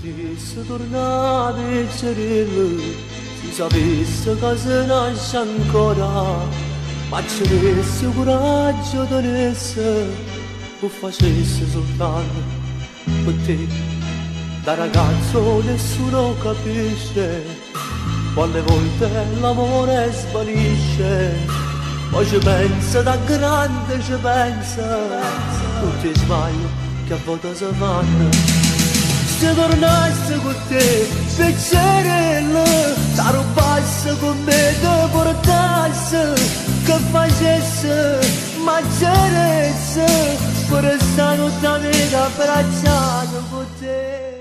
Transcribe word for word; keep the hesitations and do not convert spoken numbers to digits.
potesse tornare a piacere, si sapesse che se nasce ancora, ma ci avesse coraggio tenesse, o facesse soltanto per te. Da ragazzo nessuno capisce, quante volte l'amore svanisce, poi ci pensa, da grande ci pensa, tutti i sbagli che a volte si fanno. Se tornasse con te, piacere, ti rubasse con me, ti portasse, che facesse mangiaresse, per stare tutta vita abbracciato con te.